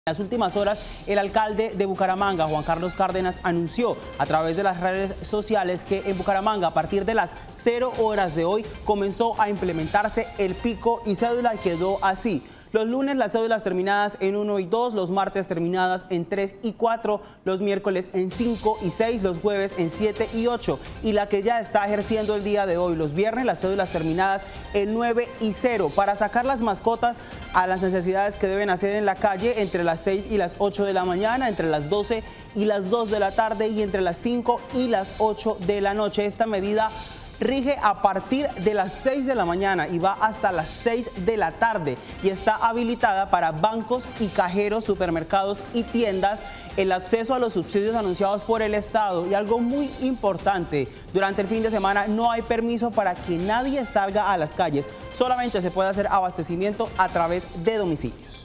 En las últimas horas, el alcalde de Bucaramanga, Juan Carlos Cárdenas, anunció a través de las redes sociales que en Bucaramanga, a partir de las 0 horas de hoy, comenzó a implementarse el pico y cédula y quedó así. Los lunes las cédulas terminadas en 1 y 2, los martes terminadas en 3 y 4, los miércoles en 5 y 6, los jueves en 7 y 8 y la que ya está ejerciendo el día de hoy, los viernes, las cédulas terminadas en 9 y 0 para sacar las mascotas a las necesidades que deben hacer en la calle entre las 6 y las 8 de la mañana, entre las 12 y las 2 de la tarde y entre las 5 y las 8 de la noche. Esta medida rige a partir de las 6 de la mañana y va hasta las 6 de la tarde y está habilitada para bancos y cajeros, supermercados y tiendas, el acceso a los subsidios anunciados por el Estado y algo muy importante, durante el fin de semana no hay permiso para que nadie salga a las calles, solamente se puede hacer abastecimiento a través de domicilios.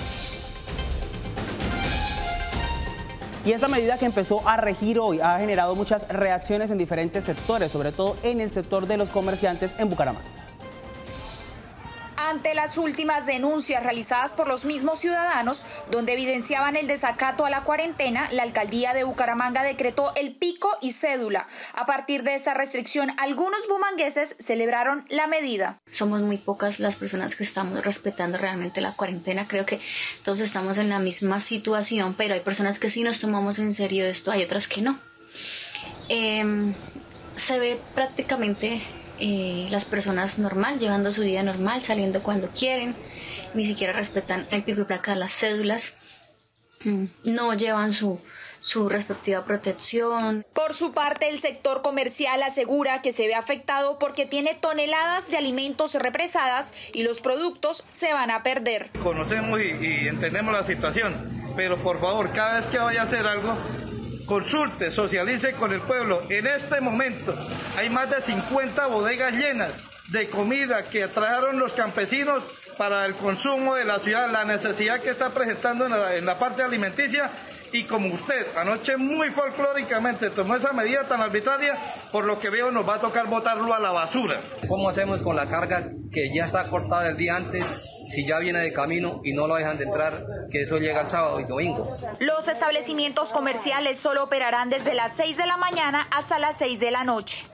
Y esta medida que empezó a regir hoy ha generado muchas reacciones en diferentes sectores, sobre todo en el sector de los comerciantes en Bucaramanga. Ante las últimas denuncias realizadas por los mismos ciudadanos, donde evidenciaban el desacato a la cuarentena, la alcaldía de Bucaramanga decretó el pico y cédula. A partir de esta restricción, algunos bumangueses celebraron la medida. Somos muy pocas las personas que estamos respetando realmente la cuarentena. Creo que todos estamos en la misma situación, pero hay personas que sí nos tomamos en serio esto, hay otras que no. Se ve prácticamente las personas normal, llevando su vida normal, saliendo cuando quieren, ni siquiera respetan el pico y placa de las cédulas, no llevan su respectiva protección. Por su parte, el sector comercial asegura que se ve afectado porque tiene toneladas de alimentos represadas y los productos se van a perder. Conocemos y entendemos la situación, pero por favor, cada vez que vaya a hacer algo, consulte, socialice con el pueblo. En este momento hay más de 50 bodegas llenas de comida que trajeron los campesinos para el consumo de la ciudad, la necesidad que está presentando en la parte alimenticia. Y como usted anoche muy folclóricamente tomó esa medida tan arbitraria, por lo que veo nos va a tocar botarlo a la basura. ¿Cómo hacemos con la carga que ya está cortada el día antes, si ya viene de camino y no lo dejan de entrar, que eso llega el sábado y domingo? Los establecimientos comerciales solo operarán desde las 6 de la mañana hasta las 6 de la noche.